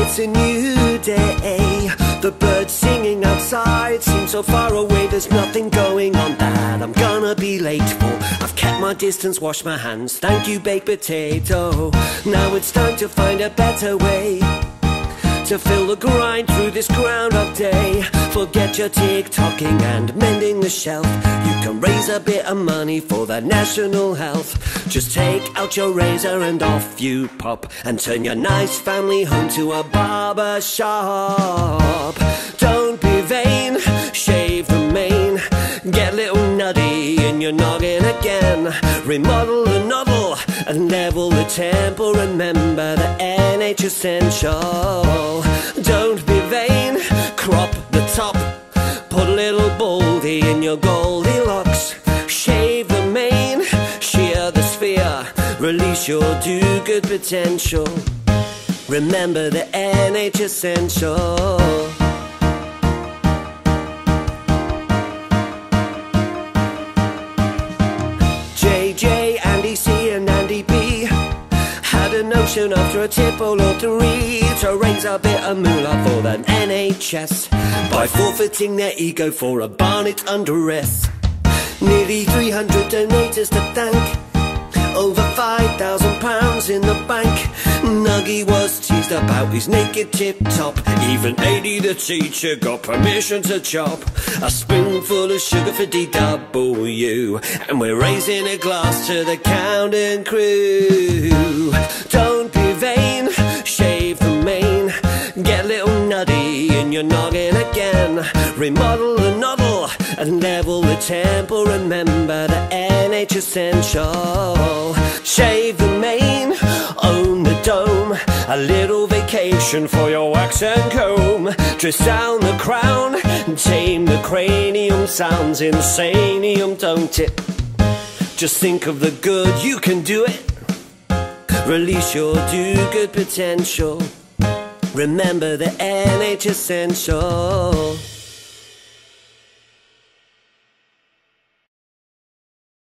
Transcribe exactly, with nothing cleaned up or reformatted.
It's a new day. The birds singing outside seem so far away. There's nothing going on that I'm gonna be late for. I've kept my distance, washed my hands. Thank you, baked potato. Now it's time to find a better way to fill the grind through this Groundhog Day. Forget your tick-tocking and mending the shelf. You can raise a bit of money for the national health. Just take out your razor and off you pop, and turn your nice family home to a barber shop. Don't be vain, shave the mane. Get a little nutty in your noggin again. Remodel the noddle and level the temple. Remember the N H essential. Don't be vain, crop the top. Put a little baldy in your Goldilocks. Shave the mane, shear the sphere. Release your do-good potential. Remember the N H essential. J J, Andy C and Andy B had a notion after a Tippo lottery to raise a bit of moolah for the N H S by forfeiting their ego for a Barnet undress. Nearly three hundred donators to thank, over five thousand pounds in the bank. Nuggy was teased about his naked tip-top. Even Adi the teacher got permission to chop a spoonful of sugar for D W. And we're raising a glass to the Countdown crew. Don't be vain, shave the mane. Get a little nutty in your noggin again. Remodel the noddle and level the temple. Remember the N H essential. Shave the mane, own the dome. A little vacation for your wax and comb. Twist down the crown and tame the cranium. Sounds insanium, don't it? Just think of the good, you can do it. Release your do-good potential. Remember the N H essential.